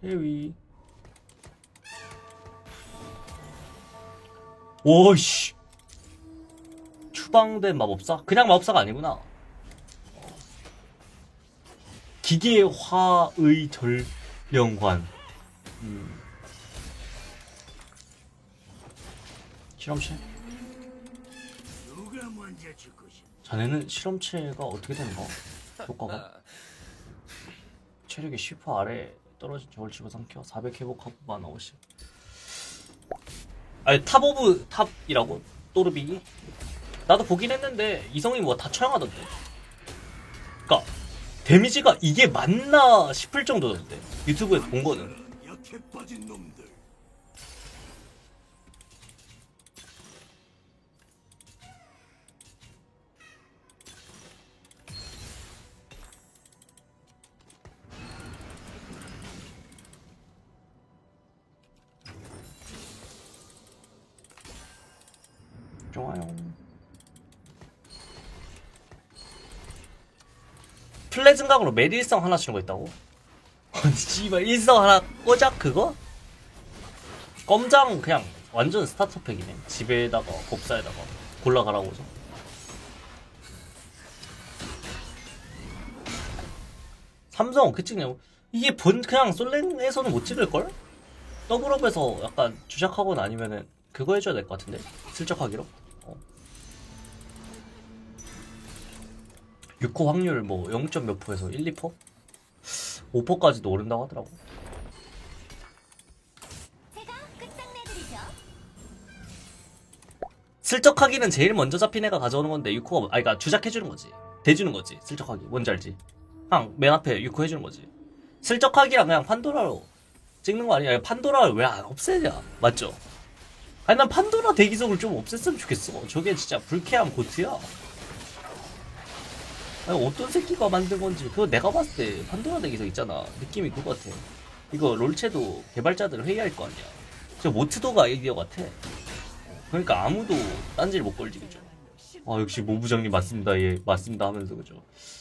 해위. 오씨. 추방된 마법사? 그냥 마법사가 아니구나. 기계화의 전령관. 실험체? 자네는 실험체가 어떻게 되는가? 효과가? 체력이 10% 아래 떨어진 적을 집어삼켜 400 회복하고 만화 50. 아니 탑 오브 탑이라고? 또르비기? 나도 보긴 했는데 이성이 뭐 다 처형하던데. 그니까 데미지가 이게 맞나 싶을 정도던데 유튜브에서 본 거는. 좋아요. 플레 증강으로 매일 일성 하나 주는 거 있다고? 씨발 일성 하나 꽂아 그거? 껌장 그냥 완전 스타터팩이네. 집에다가 법사에다가 골라가라고죠. 삼성 어떻게 찍냐고? 이게 그냥 솔랭에서는 못 찍을걸? 더블업에서 약간 주작하거나 아니면은 그거 해줘야 될 것 같은데? 슬쩍 하기로? 6호 확률 뭐 0. 몇 %에서 1, 2%? 5%까지도 오른다고 하더라고. 슬쩍하기는 제일 먼저 잡힌 애가 가져오는 건데 6호가 그러니까 주작해주는 거지. 대주는 거지. 슬쩍하기 뭔지 알지? 그냥 맨 앞에 6호 해주는 거지. 슬쩍하기랑 그냥 판도라로 찍는 거 아니야? 판도라를 왜 안 없애냐? 맞죠? 아니 난 판도라 대기석을 좀 없앴으면 좋겠어. 저게 진짜 불쾌한 고트야. 아니 어떤 새끼가 만든 건지. 그거 내가 봤을 때 판도라 대기석 있잖아, 느낌이 그거 같아. 이거 롤체도 개발자들 회의할 거 아니야. 저 모트도가 아이디어 같아. 그러니까 아무도 딴지를 못 걸지. 그죠? 아 역시 모 부장님 맞습니다. 예 맞습니다 하면서. 그죠?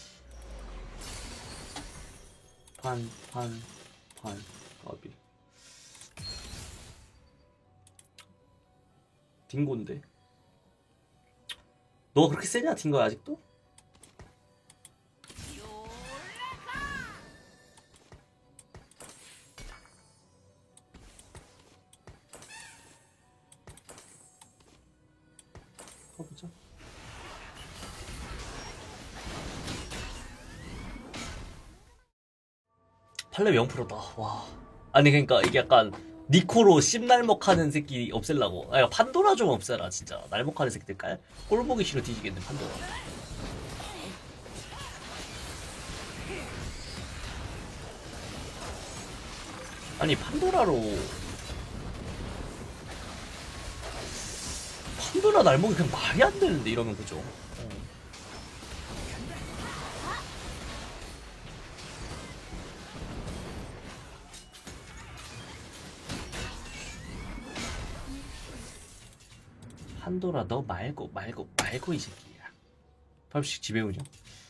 판 까비. 딩고인데 너가 그렇게 세냐 딩고야 아직도? 보자. 팔렙 0%다. 와. 아니 그러니까 이게 약간 니코로 씹날먹하는 새끼 없앨라고. 아니 판도라 좀 없애라 진짜. 날먹하는 새끼들 꼴 보기 싫어 뒤지겠네 판도라. 아니 판도라 날먹이 그냥 말이 안 되는데 이러면. 그죠? 판도라 너 말고 이 새끼야. 팝식 집에 오냐?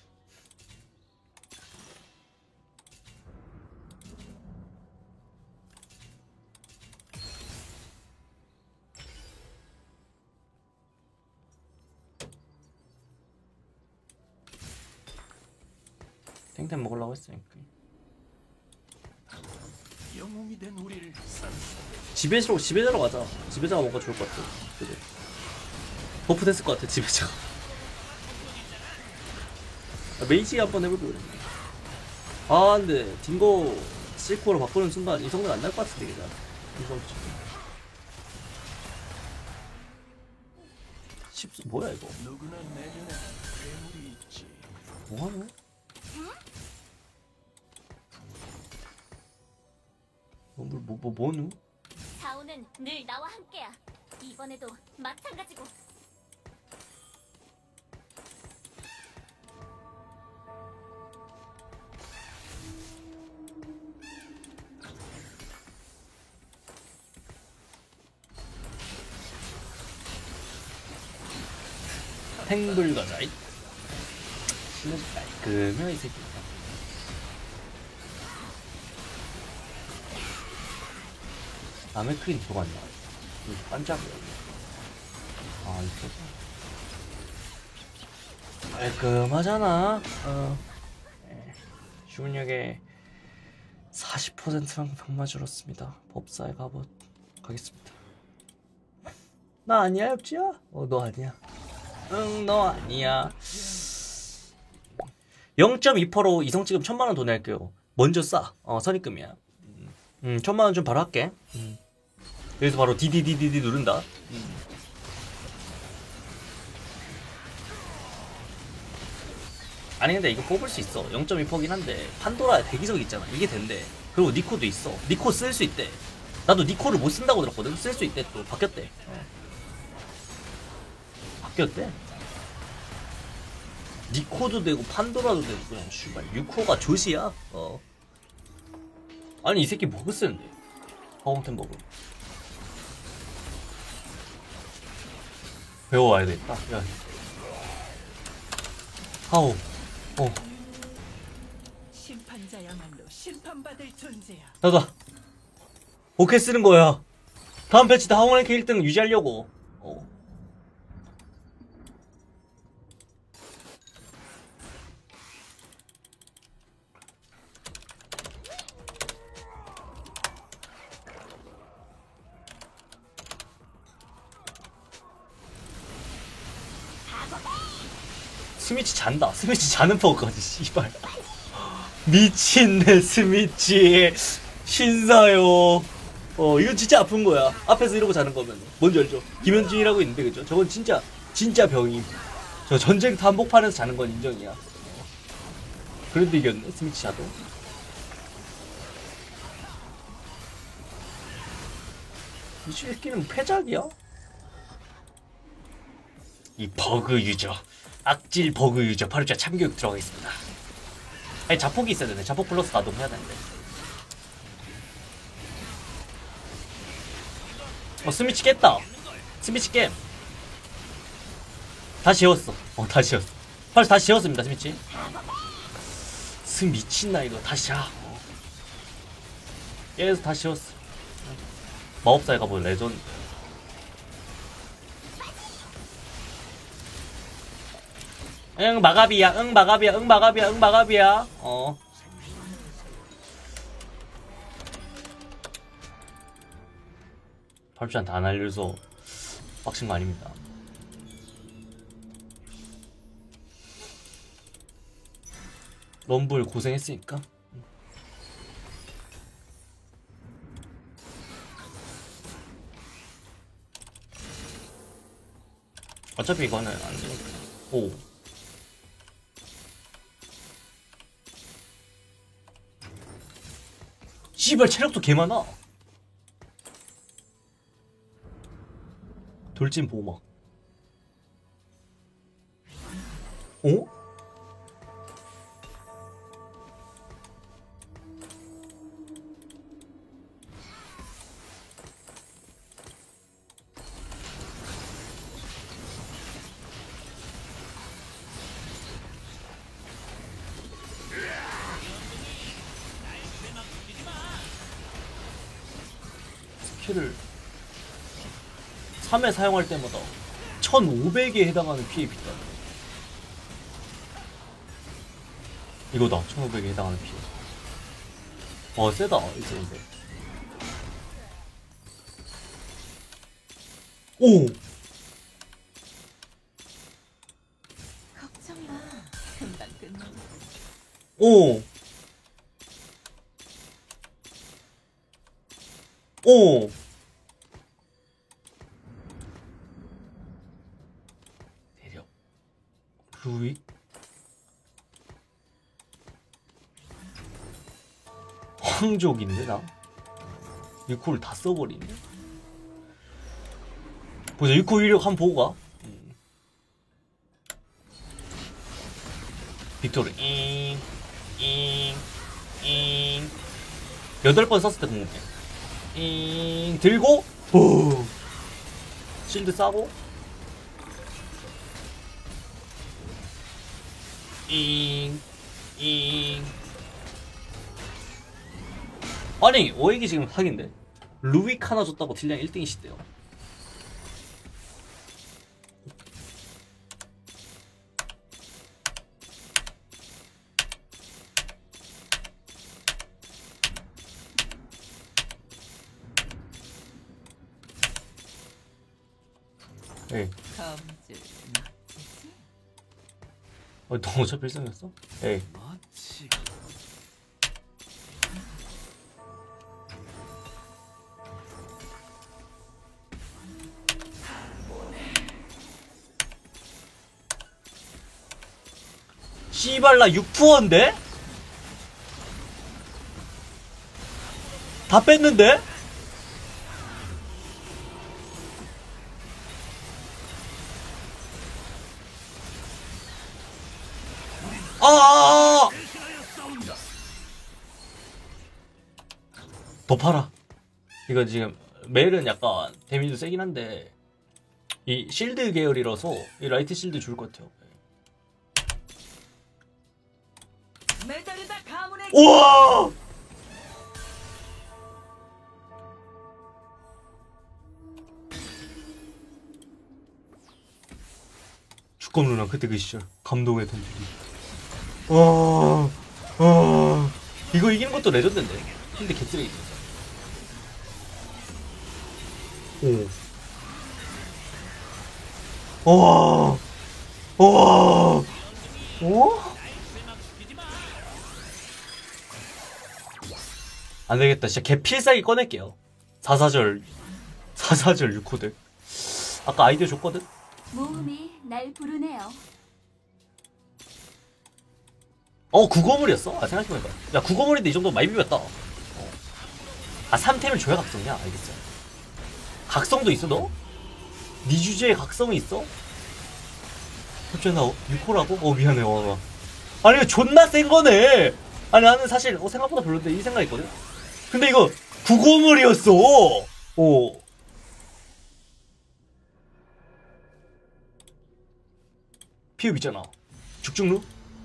탱탱 먹으려고 했으니까. 영웅이 된 우리를 집에자로 가자. 집에자가 뭔가 좋을 것 같아. 그지? 버프 됐을 것 같아 집에자가. 메이지 한번 해볼까 그래. 아 근데 딩고 실코로 바꾸는 순간 이 성능 안 날 것 같은데 그냥. 뭐야 이거? 뭐하노? 뭐누? 다오는 늘 나와 함께야. 이번에도 마찬가지고. 탱불 가자이. 깔끔해 이 새끼. 남의 크린 들어갔냐? 반짝이야. 아, 이렇게. 깔끔하잖아. 주문력에 40%랑 병마 줄었습니다. 법사에 가겠습니다. 나 아니야, 엽지야? 너 아니야. 응, 너 아니야. 0.2%로 이성 지금 1000만원 돈 낼게요. 먼저 싸. 선입금이야. 1000만원 좀 바로 할게. 여기서 바로 디디디디디 누른다. 아니 근데 이거 뽑을 수 있어. 0.2%긴 한데 판도라 대기석 있잖아. 이게 된대. 그리고 니코도 있어. 니코 쓸 수 있대. 나도 니코를 못 쓴다고 들었거든. 쓸 수 있대. 또 바뀌었대. 바뀌었대. 니코도 되고 판도라도 되고 그냥 슈발 6호가 조시야. 아니 이 새끼 버그 쓰는데. 파운텐 버그. 배워와야 되겠다. 야. 하오. 심판자야말로 심판받을 존재야. 나다. 오케이 쓰는 거야. 다음 패치 다 하원랭크 1등 유지하려고. 스미치 잔다. 스미치 자는 퍼까지 씨발. 미친네 스미치. 신사요. 이건 진짜 아픈 거야. 앞에서 이러고 자는 거면. 뭔지 알죠? 김현준이라고 있는데 그죠? 저건 진짜 병임. 저 전쟁터 한복판에서 자는 건 인정이야. 그런데 이겼네 스미치 자도. 이 새끼는 패작이야? 이 버그 유저. 악질 버그 유저 바로 진짜 참교육 들어가겠습니다. 아니 자폭이 있어야 되네. 자폭 플러스 가동해야 되는데. 스미치 깼다. 스미치 겜. 다 지웠어. 다 지웠어. 벌써 다 지웠습니다 스미치. 스미친나 이거 다시 자. 얘에서 다 지웠어. 마법사에 가보면 레전드. 응 마가비야. 응 마가비야. 응 마가비야. 응 마가비야. 발주한테 안 알려서 빡친 거 아닙니다. 럼블 고생했으니까. 어차피 이거는 안 되니까. 오. 씨발 체력도 개 많아. 돌진 보호막. 어? 스킬을 3회 사용할 때마다 1500에 해당하는 피해 비다. 이거다. 1500에 해당하는 피해. 세다 이제. 오! 걱정 마. 금방 끝나. 오! 오! 대력 루이? 황족인데 나? 6코를 다 써버리네. 보자. 6코 위력 한번 보고 가. 빅토르 8번 썼을 때 궁금해. 들고 보 실드 싸고 아니 오액이 지금 사기인데 루익 하나 줬다고 딜량 1등이시대요. 에이. 검질 맞지? 너 어차피 1승이었어? 에이. 멋지. 씨발 나 6%인데? 다 뺐는데? 아! 더 팔아. 이거 지금 멜은 약간 데미지도 세긴 한데 이 실드 계열이라서 이 라이트 실드 좋을 것 같아요. 메달이다 가문의 우와! 주검 누나 그때 그 시절 감동의 던지기. 이거 이기는 것도 레전드인데. 근데 개쓰레기. 오. 와. 안 되겠다. 진짜 개 필살기 꺼낼게요. 4사절 6코덱. 아까 아이디어 줬거든? 모험이 날 부르네요. 구거물이었어? 생각해보니까. 야, 구거물인데 이 정도면 많이 비볐다. 3템을 줘야 각성이야? 알겠어. 각성도 있어, 너? 네 주제에 각성이 있어? 갑자기 나 6호라고? 미안해, 아니, 이거 존나 센 거네! 아니, 나는 사실, 생각보다 별론데, 이 생각했거든? 근데 이거, 구거물이었어! 피읍 있잖아. 죽중루?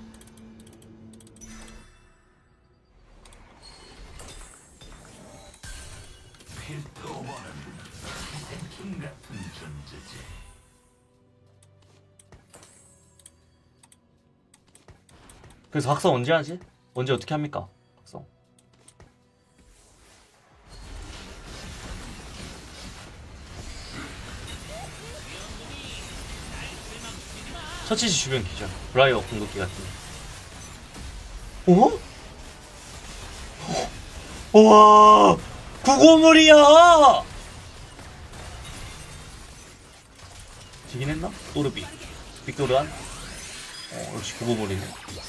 그래서 각성 언제 하지? 언제 어떻게 합니까? 각성. 처치시 주변 기절. 브라이어 공격기 같은. 와, 구고물이야! 지긴 했나? 또르비. 빅토르안? 역시 구고물이네.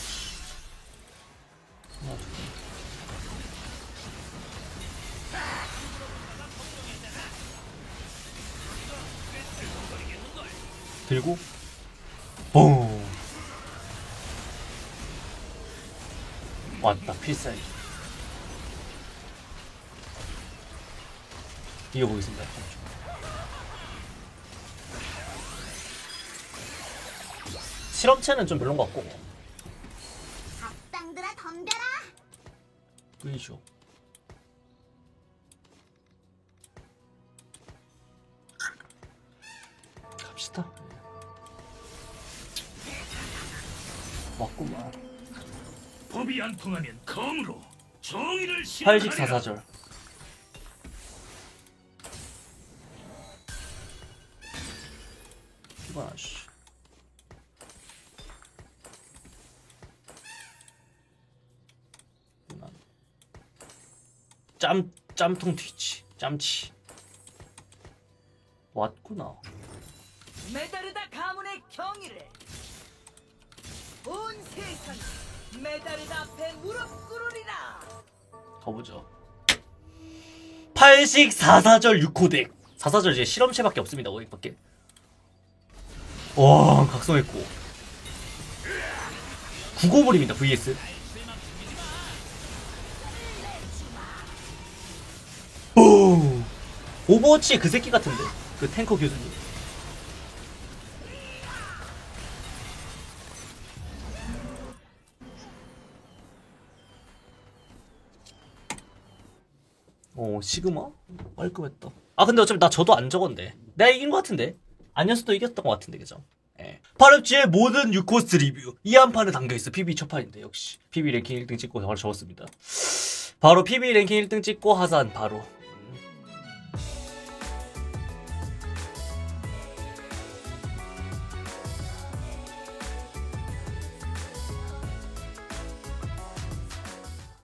들고 왔다. 필살기 이겨보겠습니다. 실험체는 좀 별론 것 같고. 악당들아 덤벼라. 끌리죠. 갑시다. 맞구만. 법이 안 통하면 검으로 정의를 팔식 실현하리라. 4사절. 이건 아씨. 짬통 튀치. 짬치. 왔구나. 메달이다 가문의 경의를 온 세상 메달이다 앞에 무릎 꿇으리라. 가보죠. 팔식 4사절 6코덱. 4사절 이제 실험체밖에 없습니다. 5획밖에. 와, 각성했고. 구고물입니다. vs. 오! 오버워치 그 새끼 같은데. 그 탱커 교수님. 시그마? 깔끔했다. 아 근데 어차피 나 저도 안 적었는데 내가 이긴 것 같은데 아니었어도 이겼던 것 같은데 그죠? 예. 8업지의 모든 6코스 리뷰 이 한 판에 담겨있어. PB 첫 판인데 역시 PB 랭킹 1등 찍고 바로 적었습니다. 바로 PB 랭킹 1등 찍고 하산 바로